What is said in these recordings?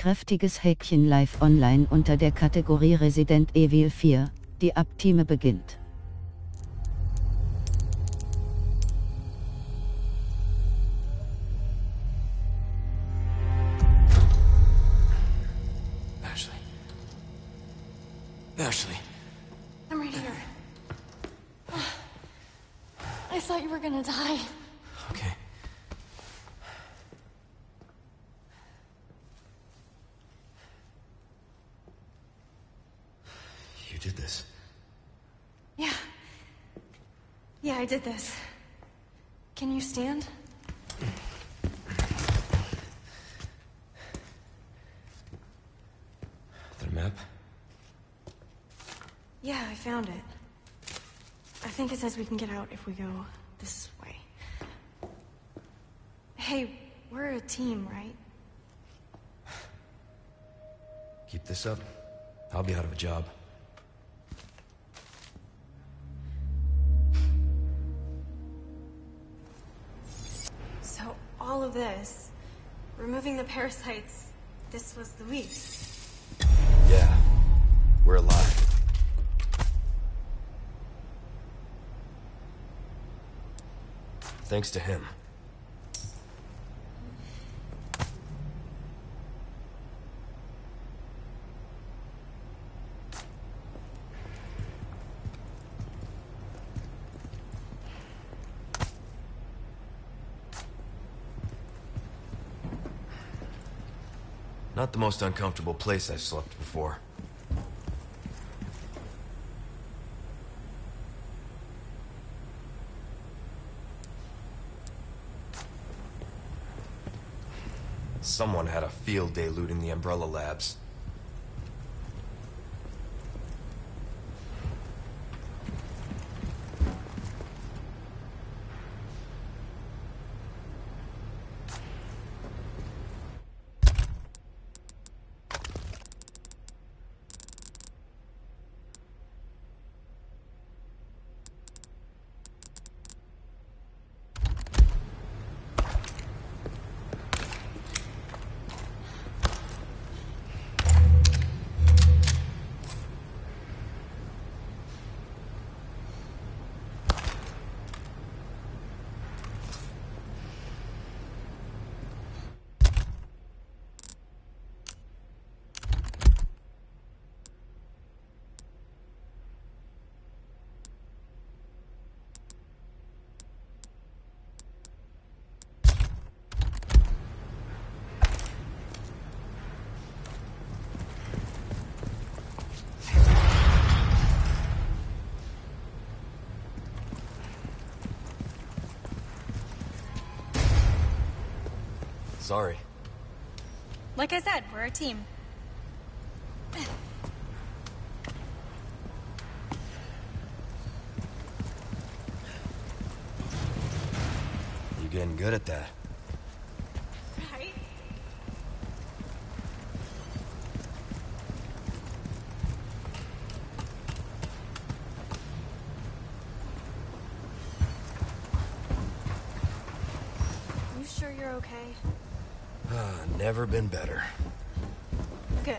kräftiges Häkchen live online unter der Kategorie Resident Evil 4, die Abtime beginnt. Ashley. I'm right here. I thought you were gonna die. Okay. You did this. Yeah. Yeah, I did this. Can you stand? The map? Yeah, I found it. I think it says we can get out if we go this way. Hey, we're a team, right? Keep this up. I'll be out of a job. So, all of this, removing the parasites, this was the lease. Yeah. We're alive. Thanks to him. Not the most uncomfortable place I've slept before. Someone had a field day looting the Umbrella Labs. Sorry. Like I said, we're a team. You're getting good at that. Right? You sure you're okay? Never been better. Good.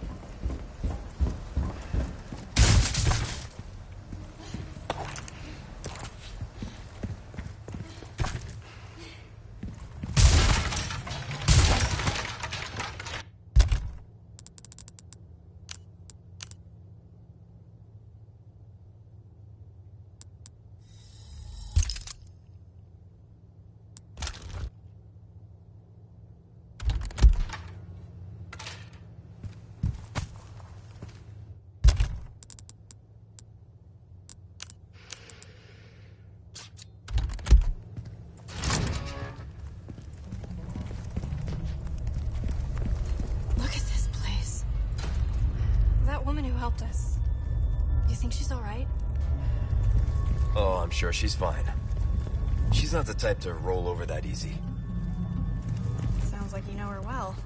Woman who helped us. You think she's all right? Oh, I'm sure she's fine. She's not the type to roll over that easy. Sounds like you know her well.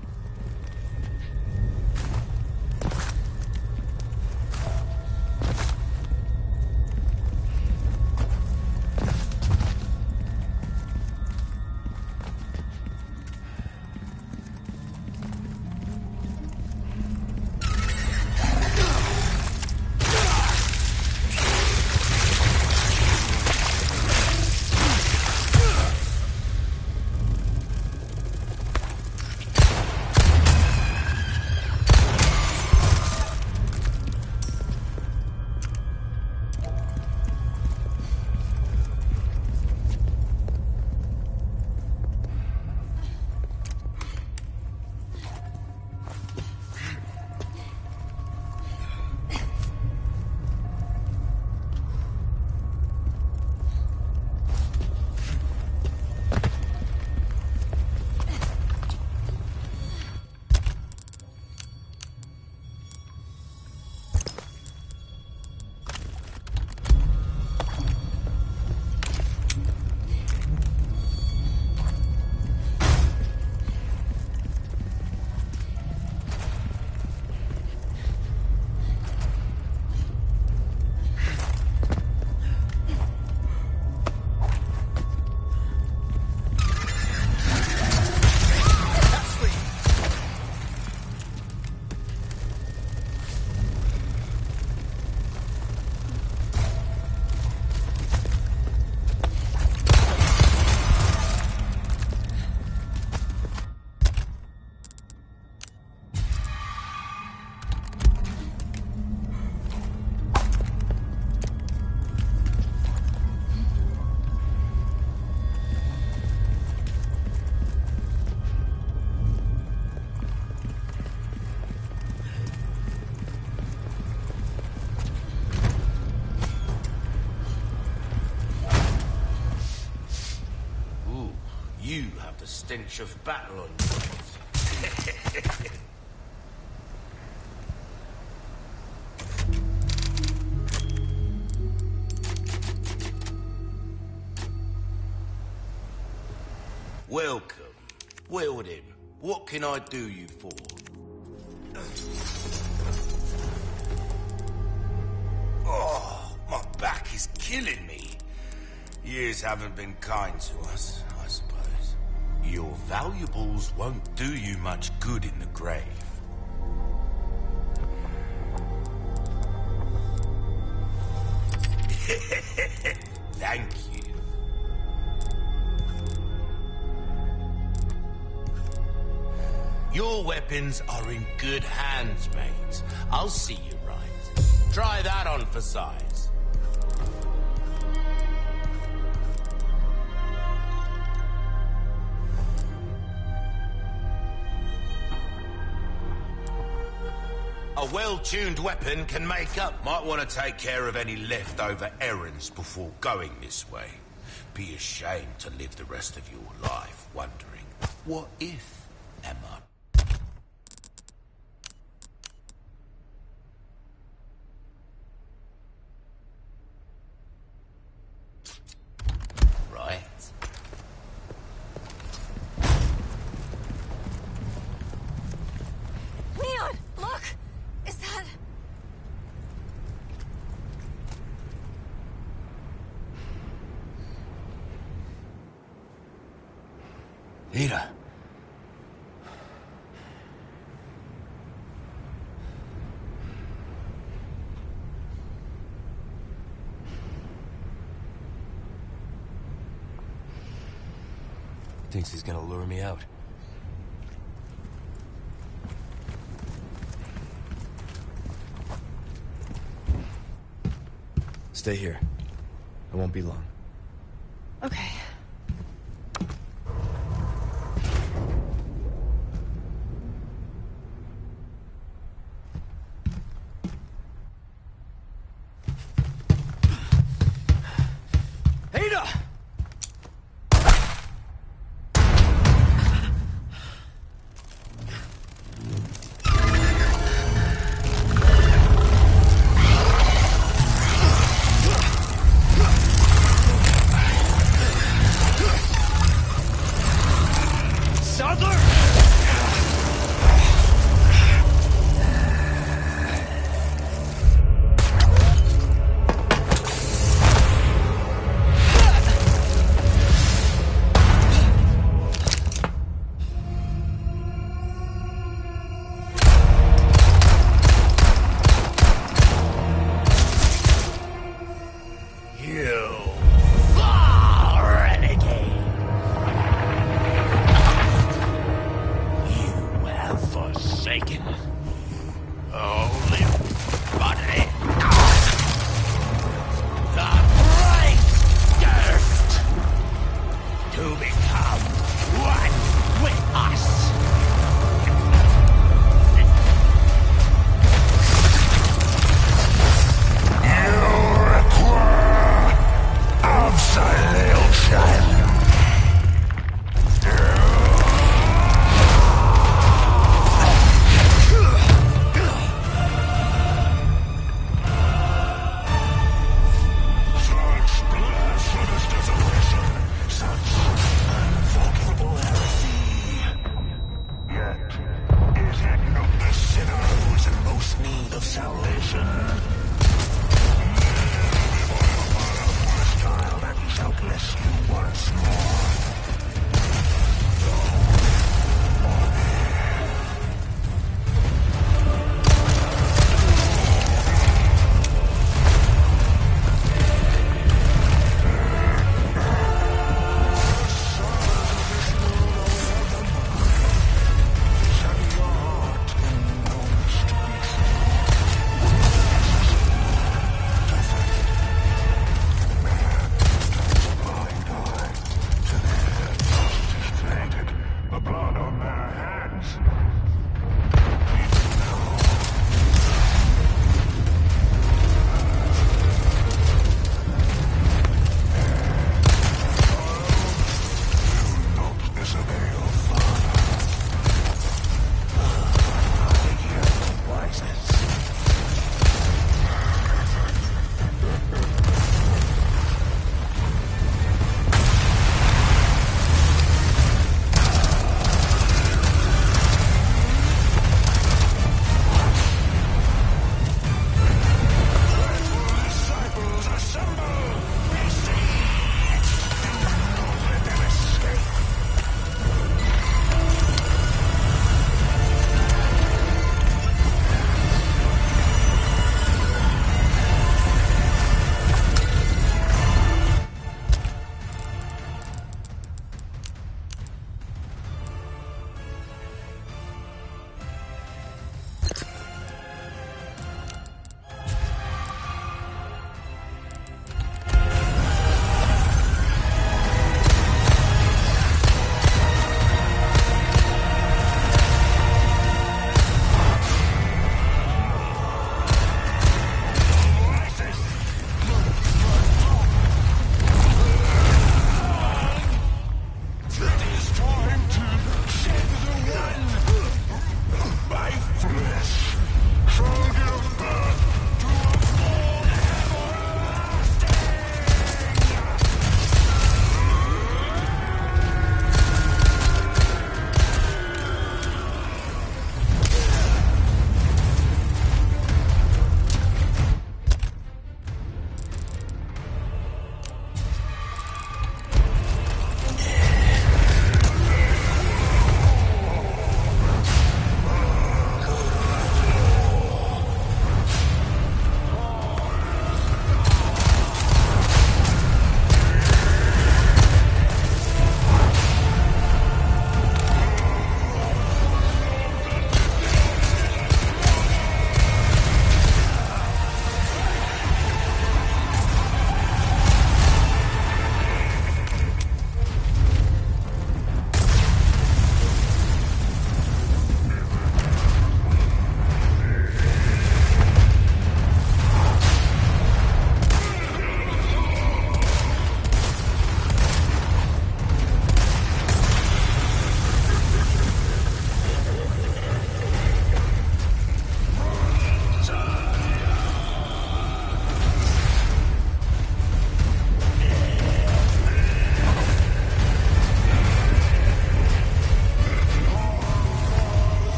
the stench of battle on you. Welcome. Well then, what can I do you for? Oh, my back is killing me. Years haven't been kind to us, I suppose. Your valuables won't do you much good in the grave. Thank you. Your weapons are in good hands, mate. I'll see you right. Try that on for size. A well-tuned weapon can make up. Might want to take care of any leftover errands before going this way. Be ashamed to live the rest of your life wondering, what if, Emma? Right. Leon, look! Is that... Ada. Thinks he's gonna lure me out. Stay here. I won't be long. Okay. Ada!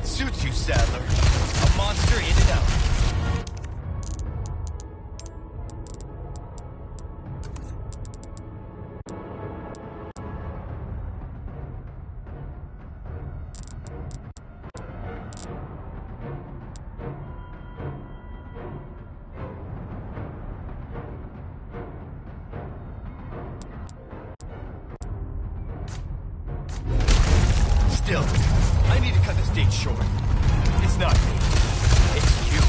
That suits you, Sadler. A monster in and out. Still, I need to cut this date short. It's not me. It's you.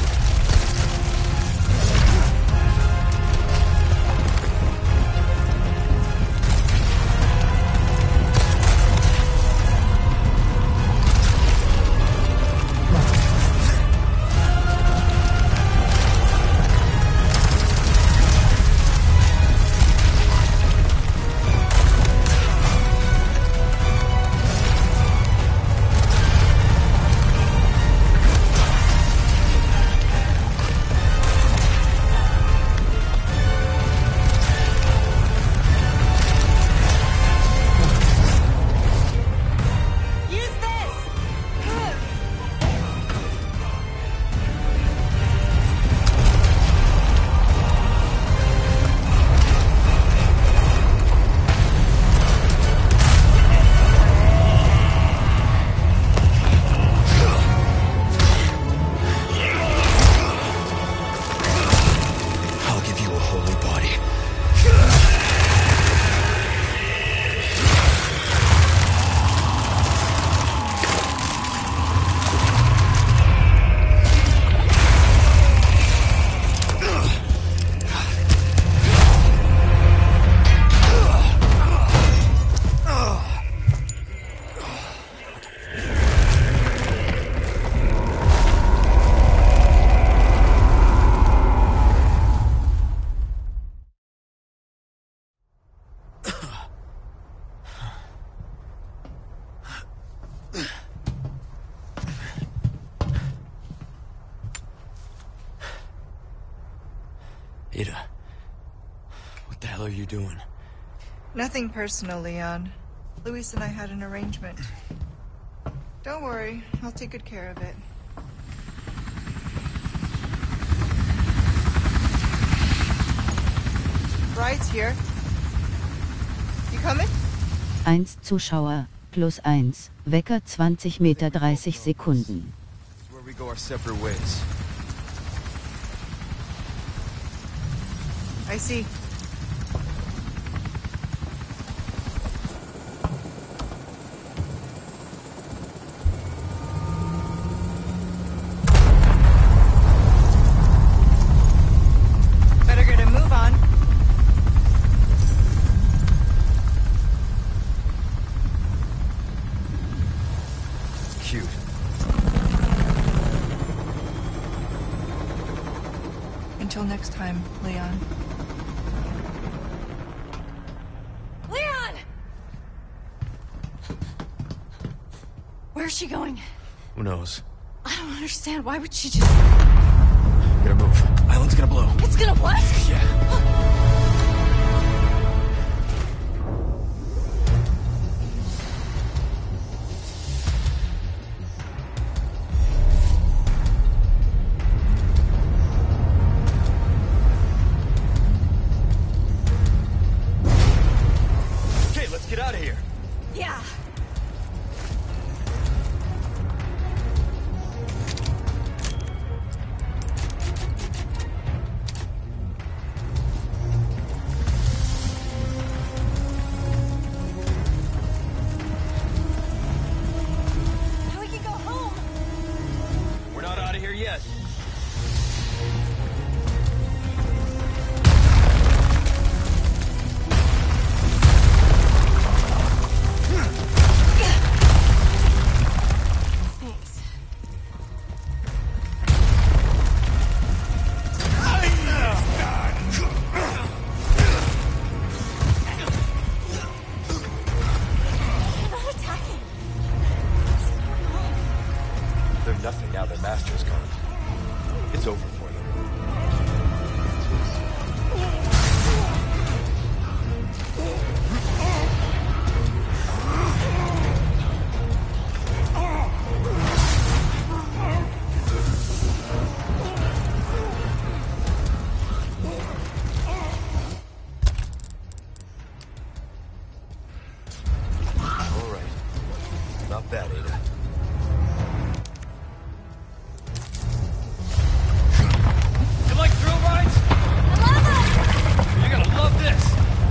Ada, what the hell are you doing? Nothing personal, Leon. Luis and I had an arrangement. Don't worry, I'll take good care of it. Bride's here. You coming? 1 Zuschauer, +1, Wecker 20 Meter 30 Sekunden. Where we go our separate ways. I see. Better get a move on. It's cute. Until next time, Leon. Where's she going? Who knows? I don't understand. Why would she just... Gotta move. Island's gonna blow. It's gonna what? Yeah. Okay, let's get out of here. Yeah. Nothing now that Master's gone. It's over for them. Not bad, Ada. You like thrill rides? I love them! You're gonna love this!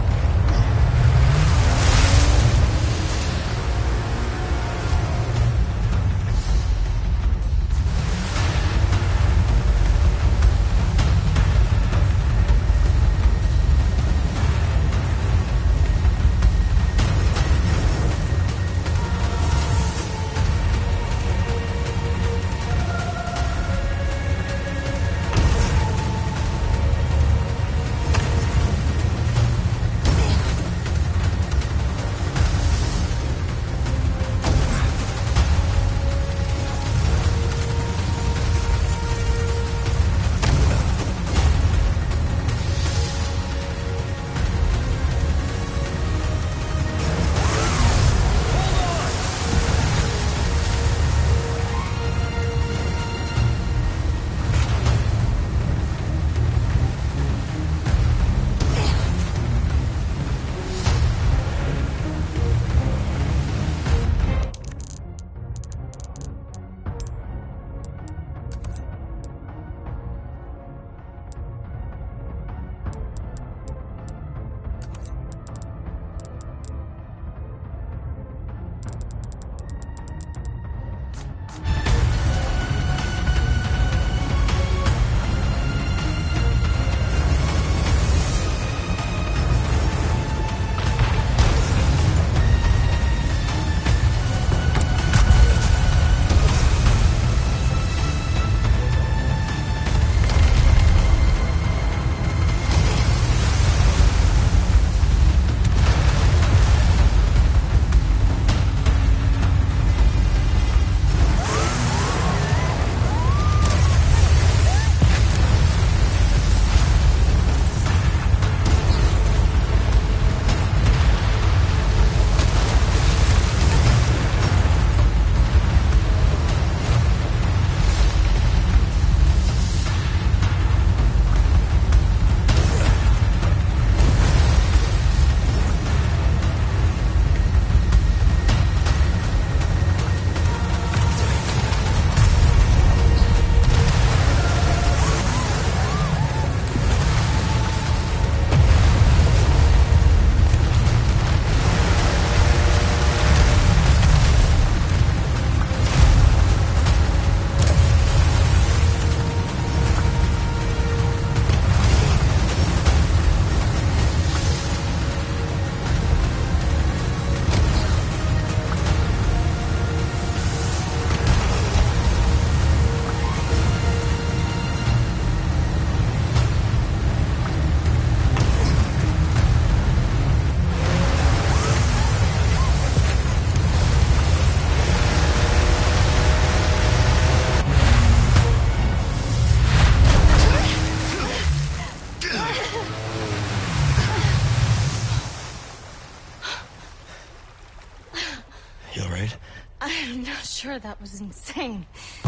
I'm not sure that was insane.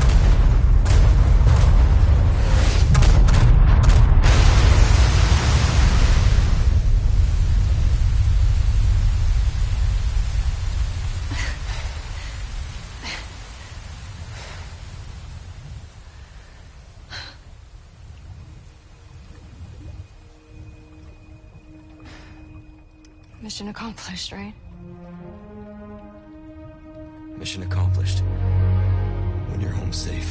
Mission accomplished, right? Mission accomplished. When you're home safe.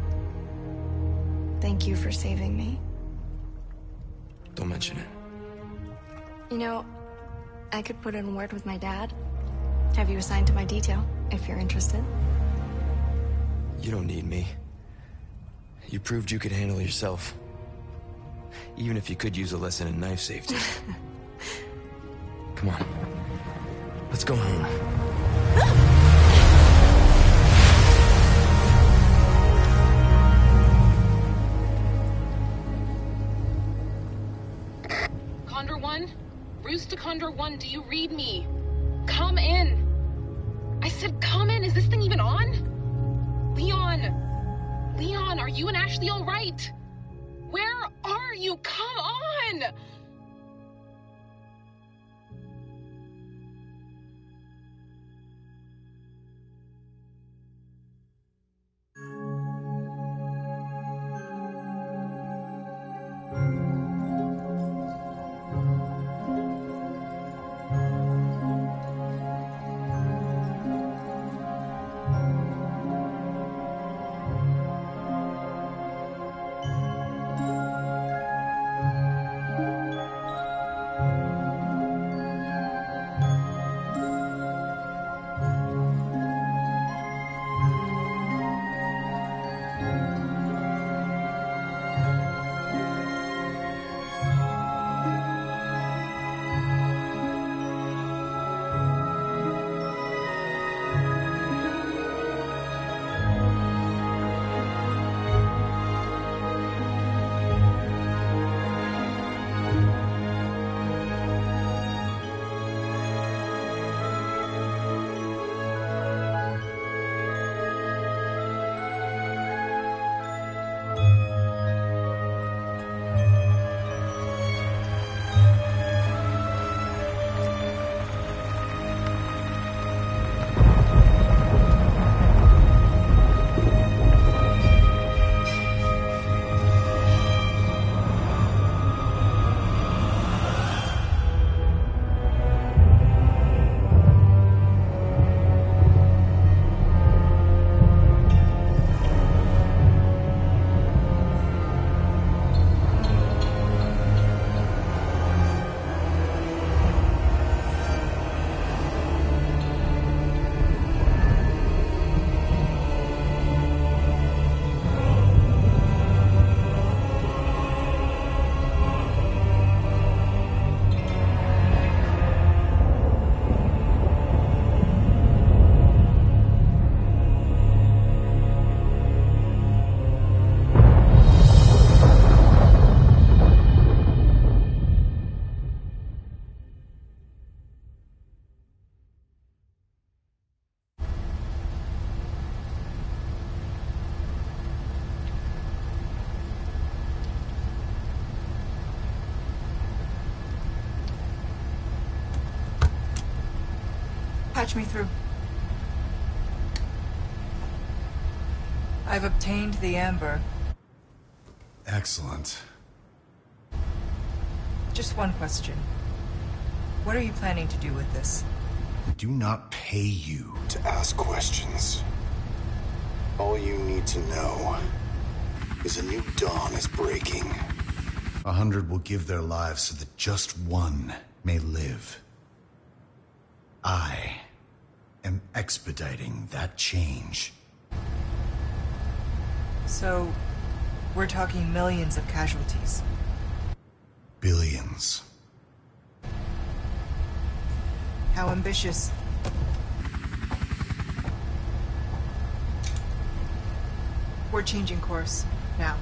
Thank you for saving me. Don't mention it. You know, I could put in a word with my dad. Have you assigned to my detail, if you're interested. You don't need me. You proved you could handle yourself. Even if you could use a lesson in knife safety. Come on. Let's go home. Condor 1? Roost to Condor 1, do you read me? Come in! I said come in! Is this thing even on? Leon! Leon, are you and Ashley all right? Where are you? Come on! Patch me through. I've obtained the amber. Excellent. Just one question. What are you planning to do with this? I do not pay you to ask questions. All you need to know is a new dawn is breaking. 100 will give their lives so that just one may live. I am expediting that change. So, we're talking millions of casualties. Billions. How ambitious? We're changing course, now.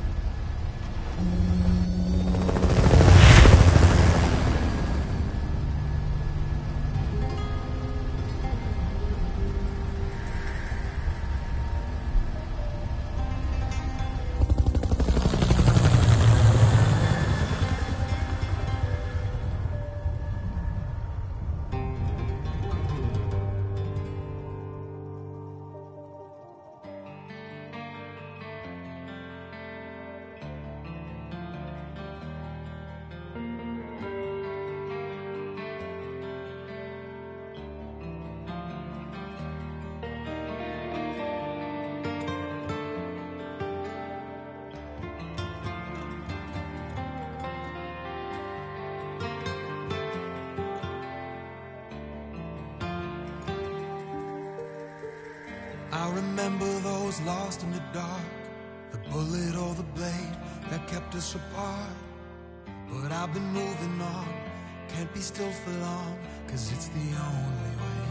I remember those lost in the dark, the bullet or the blade that kept us apart. But I've been moving on, can't be still for long, 'cause it's the only way.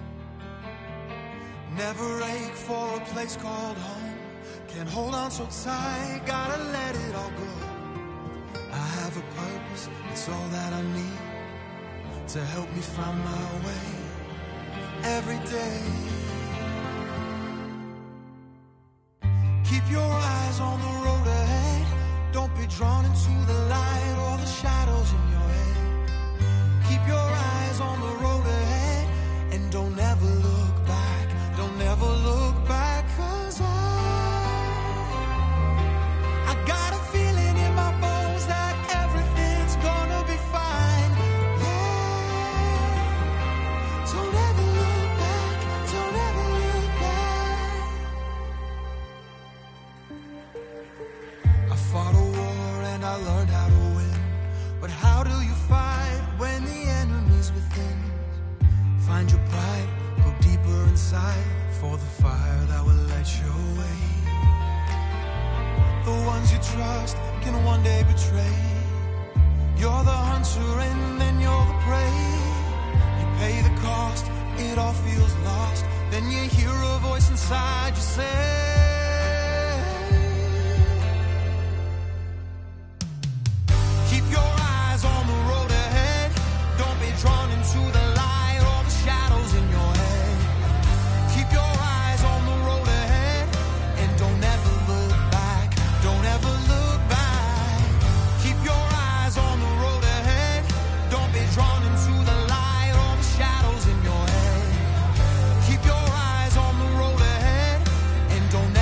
Never ache for a place called home, can't hold on so tight, gotta let it all go. I have a purpose, it's all that I need to help me find my way every day. Keep your eyes on the road ahead. Don't be drawn into the light or the shadows in your head. Keep your eyes on the road ahead and don't ever look back. Don't ever look back, 'cause I got a feeling in my bones that everything's gonna be fine. Yeah. Don't ever look back. Don't ever look back. I fought a war and I learned how to win. But how do you fight when the enemy's within? Find your pride, go deeper inside for the fire that will light your way. The ones you trust can one day betray. You're the hunter and then you're the prey. You pay the cost, it all feels lost. Then you hear a voice inside you say, keep your eyes on the road ahead. Don't be drawn into the light or the shadows in your head. Keep your eyes on the road ahead and don't ever look back. Don't ever look back. Keep your eyes on the road ahead. Don't be drawn into the light or the shadows in your head. Keep your eyes on the road ahead and don't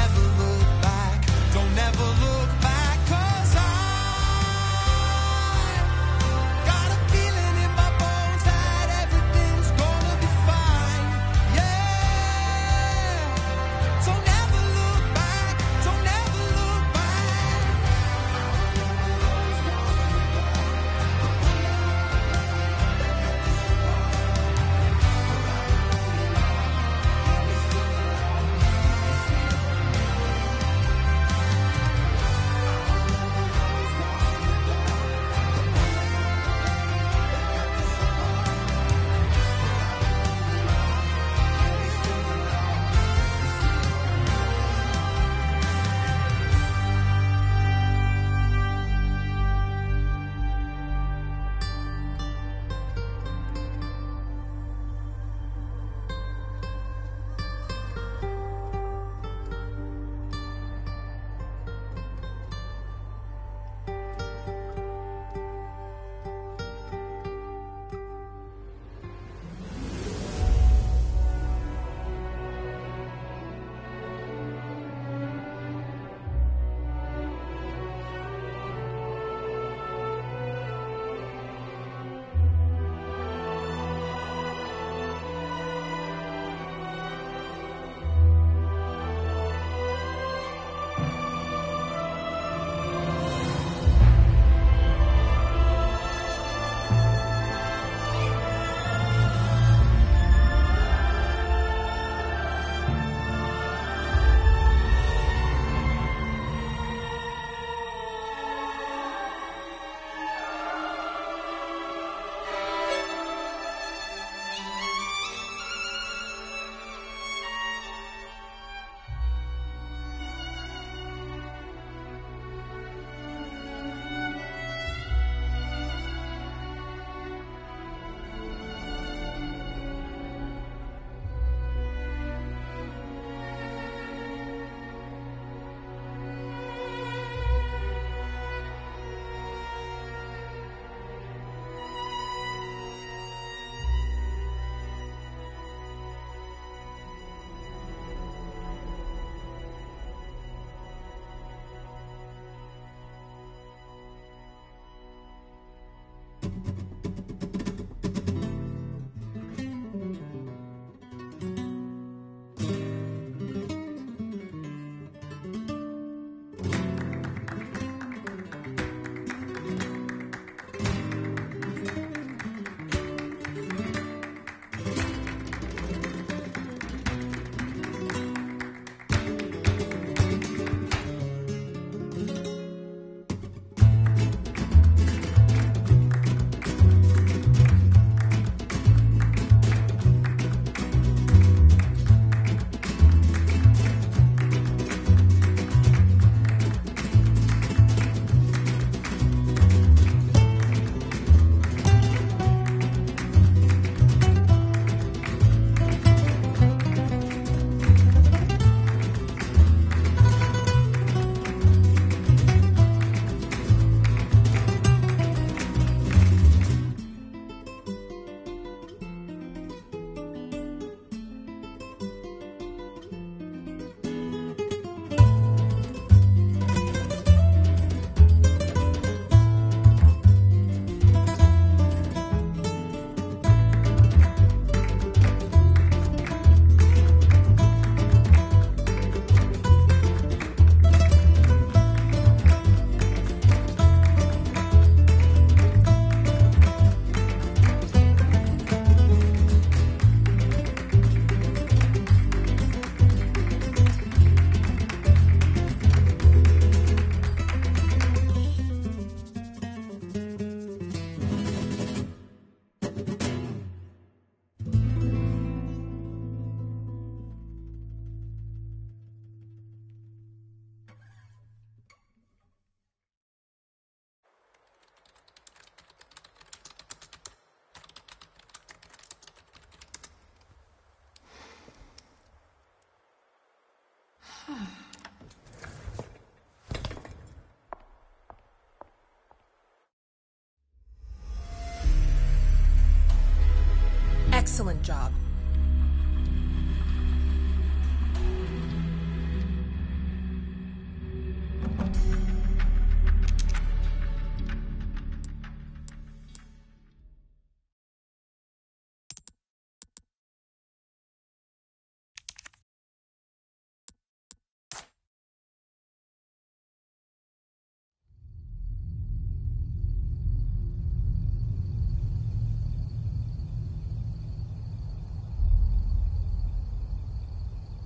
excellent job.